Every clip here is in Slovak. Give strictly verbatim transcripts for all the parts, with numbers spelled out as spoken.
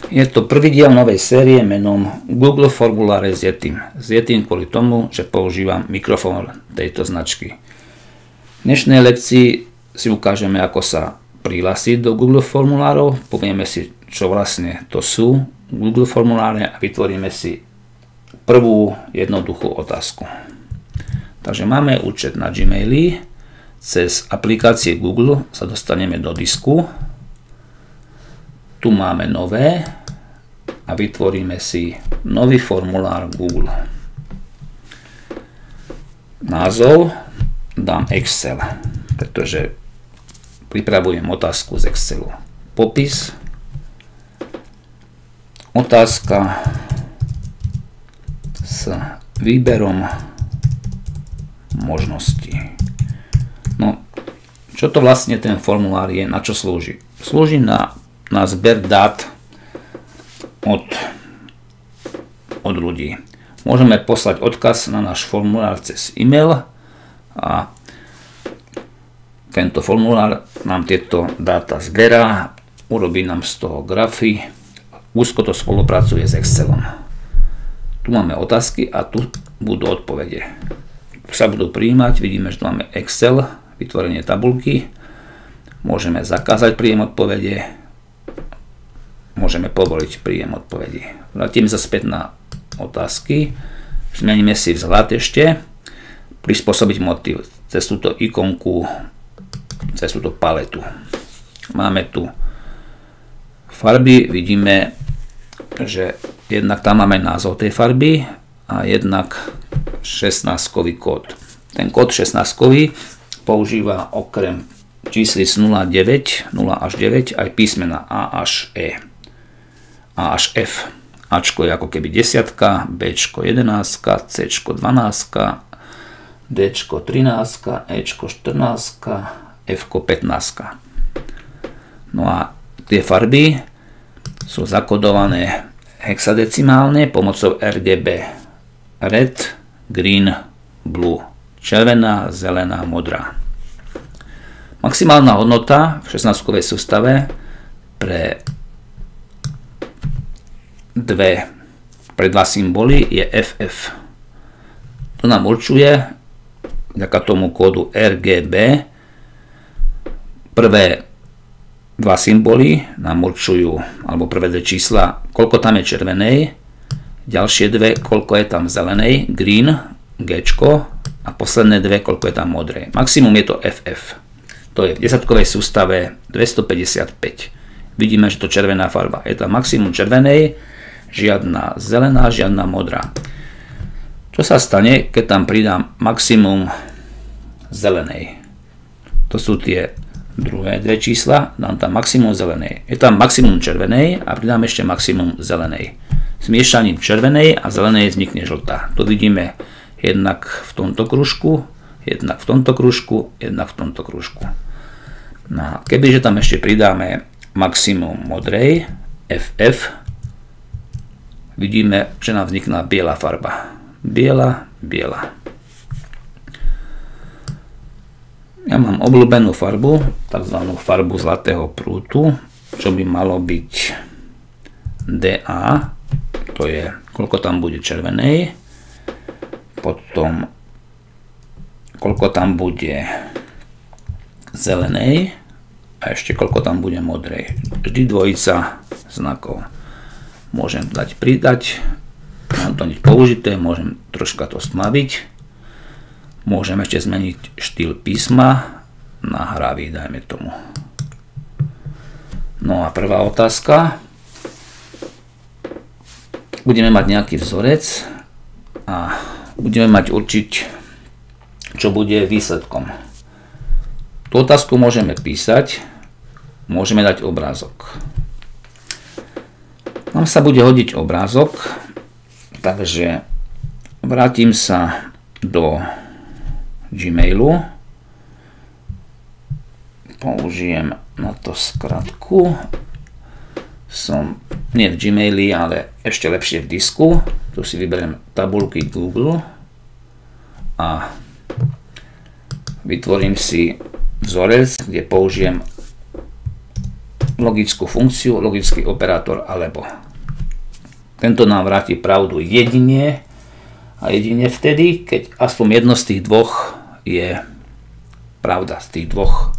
Je to prvý diel novej série menom Google formuláre s Yetim. S Yetim kvôli tomu, že používam mikrofón tejto značky. V dnešnej lekcii si ukážeme, ako sa prihlásiť do Google formulárov. Povieme si, čo vlastne to sú Google formuláre a vytvoríme si prvú jednoduchú otázku. Takže máme účet na Gmaili. Cez aplikácie Google sa dostaneme do disku. Tu máme nové a vytvoríme si nový formulár Google. Názov dám Excel, pretože pripravujem otázku z Excelu. Popis. Otázka s výberom možností. No, čo to vlastne ten formulár je, na čo slúži? Slúži na, na zber dát od, od ľudí. Môžeme poslať odkaz na náš formulár cez e-mail a tento formulár nám tieto dáta zberá, urobí nám z toho grafy, úzko to spolupracuje s Excelom. Tu máme otázky a tu budú odpovede. Ak sa budú prijímať, vidíme, že tu máme Excel, vytvorenie tabulky, môžeme zakázať príjem odpovede, môžeme povoliť príjem odpovedi. Vrátime sa späť na otázky, zmeníme si vzhľad ešte, prispôsobiť motív cez túto ikonku, cez túto paletu. Máme tu farby, vidíme, že jednak tam máme názov tej farby a jednak šestnástkový kód. Ten kód šestnástkový používa okrem číslic nula deväť, nula až deväť aj písmena A až E. A až F. Ačko je ako keby desiatka, Bčko jedenástka, Cčko dvanástka, Dčko trinástka, Ečko štrnástka, Fko pätnástka. No a tie farby sú zakodované hexadecimálne pomocou er gé bé. Red, green, blue. Červená, zelená, modrá. Maximálna hodnota v šestnástkovej sústave pre dve, pre dva symboly je ef ef. To nám určuje vďaka tomu kódu er gé bé. Prvé dva symboly nám určujú, alebo prvé dve čísla, koľko tam je červenej, ďalšie dve, koľko je tam zelenej, green, Gčko, a posledné dve, koľko je tam modrej. Maximum je to ef ef. To je v desatkovej sústave dvestopäťdesiatpäť. Vidíme, že to červená farba. Je tam maximum červenej, žiadna zelená, žiadna modrá. Čo sa stane, keď tam pridám maximum zelenej? To sú tie druhé dve čísla, dám tam maximum zelenej. Je tam maximum červenej a pridám ešte maximum zelenej. Smiešaním červenej a zelenej vznikne žltá. To vidíme jednak v tomto kružku, jednak v tomto kružku, jednak v tomto kružku. No, kebyže tam ešte pridáme maximum modrej, ef ef, vidíme, že nám vznikla biela farba. Biela, biela. Ja mám obľúbenú farbu, takzvanú farbu zlatého prútu, čo by malo byť dé á, to je koľko tam bude červenej, potom koľko tam bude zelenej a ešte koľko tam bude modrej. Vždy dvojica znakov. Môžem dať pridať, mám to nič použité, môžem troška to stmaviť, môžem ešte zmeniť štýl písma na hravý, dajme tomu. No a prvá otázka. Budeme mať nejaký vzorec a budeme mať určiť, čo bude výsledkom. Tú otázku môžeme písať, môžeme dať obrázok. Nám sa bude hodiť obrázok, takže vrátim sa do Gmailu, použijem na to skratku, som nie v Gmaili, ale ešte lepšie v disku, tu si vyberiem tabulky Google a vytvorím si vzorec, kde použijem logickú funkciu, logický operátor alebo. Tento nám vráti pravdu jedine a jedine vtedy, keď aspoň jedno z tých dvoch je pravda, z tých dvoch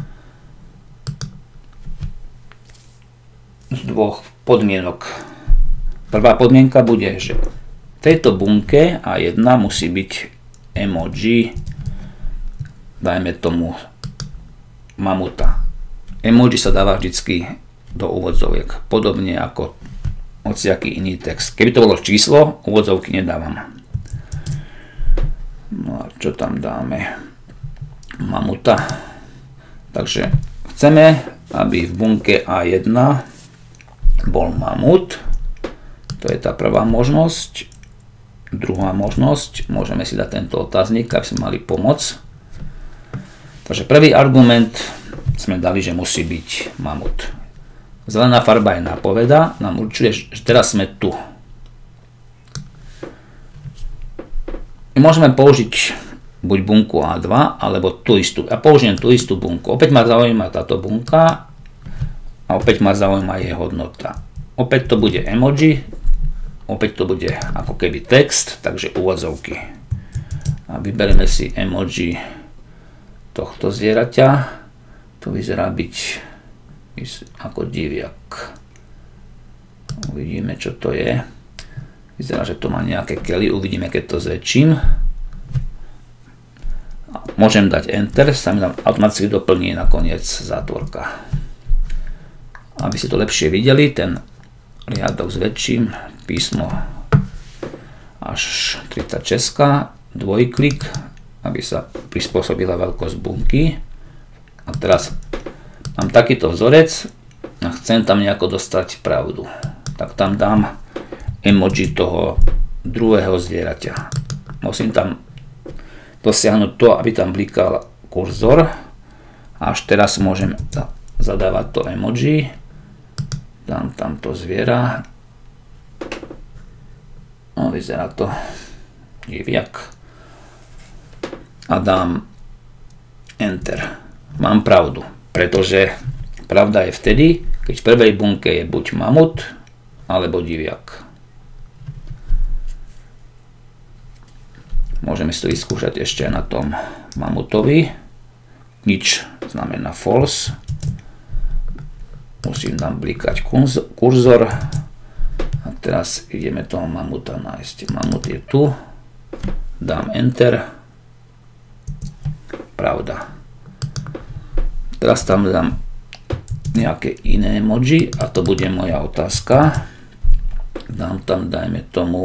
z dvoch podmienok. Prvá podmienka bude, že v tejto bunke á jedna musí byť emoji, dajme tomu mamuta. Emoji sa dáva vždycky do úvodzoviek, podobne ako hociaký iný text. Keby to bolo číslo, úvodzovky nedávam. No a čo tam dáme? Mamuta. Takže chceme, aby v bunke á jedna bol mamut. To je tá prvá možnosť. Druhá možnosť, môžeme si dať tento otáznik, aby sme mali pomoc. Takže prvý argument sme dali, že musí byť mamut. Zelená farba je nápoveda, nám určuje, že teraz sme tu. Môžeme použiť buď bunku á dva, alebo tú istú. Ja použijem tú istú bunku. Opäť ma zaujíma táto bunka a opäť ma zaujíma jej hodnota. Opäť to bude emoji, opäť to bude ako keby text, takže úvodzovky. A vyberieme si emoji tohto zvieraťa. To vyzerá byť ako diviak. Uvidíme, čo to je. Vyzerá, že to má nejaké kely. Uvidíme, keď to zväčším. Môžem dať Enter, sa mi tam automaticky doplní nakoniec zátvorka. Aby ste to lepšie videli, ten riadok zväčším, písmo až tridsaťšesť, dvojklik, aby sa prispôsobila veľkosť bunky. A teraz mám takýto vzorec a chcem tam nejako dostať pravdu. Tak tam dám emoji toho druhého zvieraťa. Musím tam dosiahnuť to, aby tam blikal kurzor. Až teraz môžem zadávať to emoji. Dám tam to zviera. No, vyzerá to diviak. A dám Enter. Mám pravdu, pretože pravda je vtedy, keď v prvej bunke je buď mamut, alebo diviak. Môžeme si to vyskúšať ešte aj na tom mamutovi. Nič znamená false. Musím tam blikať kurzor. A teraz ideme toho mamuta nájsť. Mamut je tu. Dám Enter. Pravda. Teraz tam dám nejaké iné emoji a to bude moja otázka. Dám tam, dajme tomu,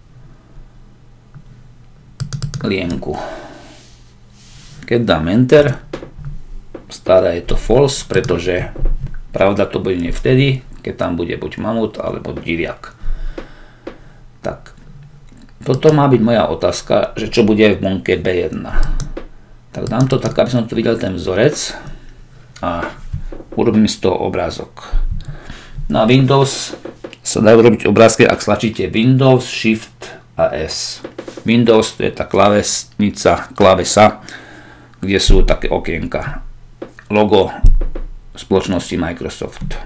lienku. Keď dám Enter, stále je to false, pretože pravda to bude nie vtedy, keď tam bude buď mamut alebo diviak. Tak, toto má byť moja otázka, že čo bude v bunke bé jedna. Tak dám to tak, aby som tu videl ten vzorec a urobím z toho obrázok. Na Windows sa dajú robiť obrázky, ak stlačíte Windows, Shift a S. Windows to je tá klávesnica, klávesa, kde sú také okienka. Logo spoločnosti Microsoft.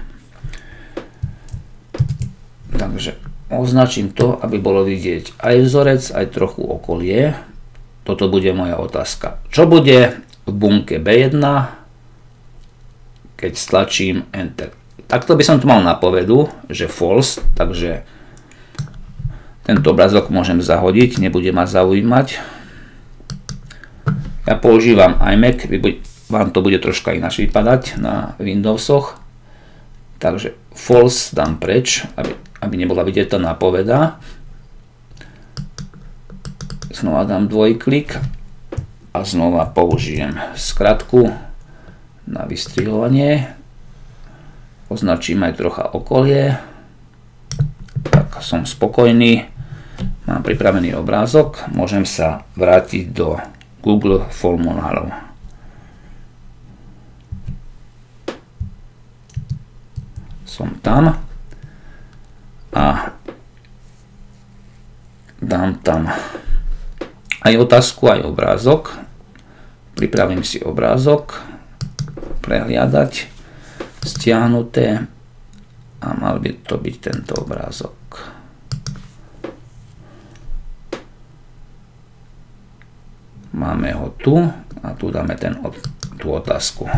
Takže označím to, aby bolo vidieť aj vzorec, aj trochu okolie. Toto bude moja otázka. Čo bude v bunke bé jedna, keď stlačím Enter? Takto by som tu mal napovedu, že false, takže tento obrazok môžem zahodiť, nebude ma zaujímať. Ja používam iMac, vám to bude troška ináč vypadať na Windowsoch. Takže false dám preč, aby, aby nebola vidieť tá nápoveda. Znova dám dvojklik a znova použijem skratku na vystrihovanie. Označím aj trocha okolie. Tak som spokojný. Mám pripravený obrázok. Môžem sa vrátiť do Google formulárov. Som tam a dám tam aj otázku, aj obrázok. Pripravím si obrázok, prehliadať. stiahnuté a mal by to byť tento obrázok. Máme ho tu a tu dáme ten, tú otázku.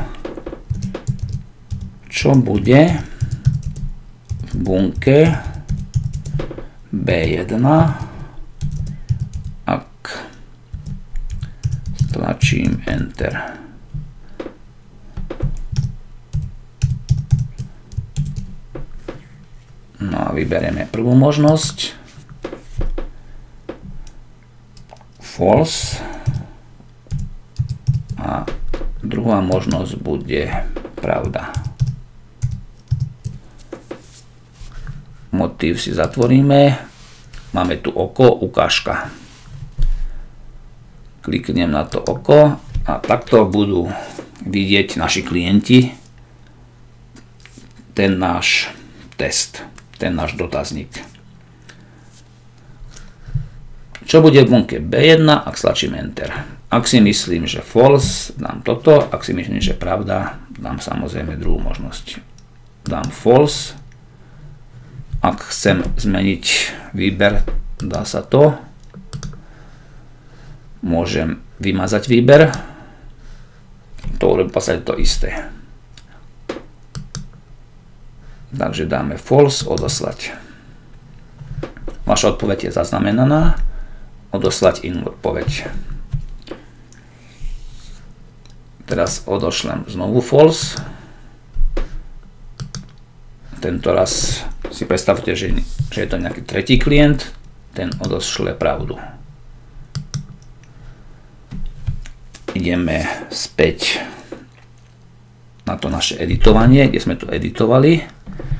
Čo bude v bunke bé jeden, ak stlačím Enter? No a vyberieme prvú možnosť. False. A druhá možnosť bude pravda. Motív si zatvoríme. Máme tu oko, ukážka. Kliknem na to oko a takto budú vidieť naši klienti ten náš test, ten náš dotazník. Čo bude v bunke bé jeden, ak stlačím Enter? Ak si myslím, že false, dám toto. Ak si myslím, že pravda, dám samozrejme druhú možnosť. Dám false. Ak chcem zmeniť výber, dá sa to. Môžem vymazať výber. To urobí v podstate to isté. Takže dáme false, odoslať. Vaša odpoveď je zaznamenaná. Odoslať inú odpoveď. Teraz odošlem znovu false. Tento raz si predstavte, že, že je to nejaký tretí klient. Ten odošle pravdu. Ideme späť na to naše editovanie, kde sme to editovali.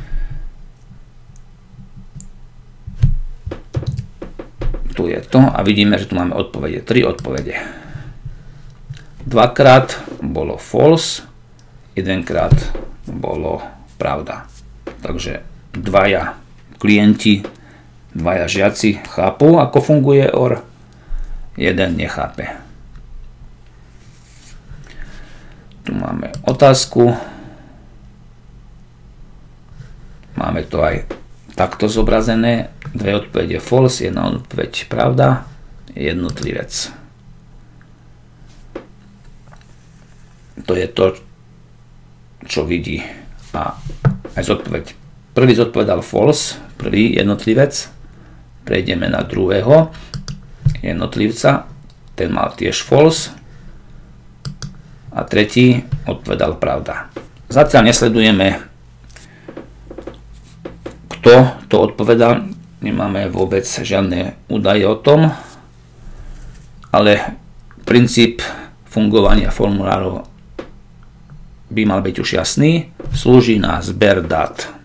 Tu je to a vidíme, že tu máme odpovede. tri odpovede. Dvakrát bolo false, jedenkrát bolo pravda. Takže dvaja klienti, dvaja žiaci chápu, ako funguje ó er, jeden nechápe. Tu máme otázku. Máme to aj takto zobrazené. Dve odpovede false, jedna odpoveď pravda, jednotlivec. To je to, čo vidí. A aj zodpoveď. Prvý zodpovedal false, prvý jednotlivec. Prejdeme na druhého jednotlivca. Ten mal tiež false. A tretí odpovedal pravda. Zatiaľ nesledujeme, kto to odpovedal. Nemáme vôbec žiadne údaje o tom. Ale princíp fungovania formulárov by mal byť už jasný. Slúži na zber dát.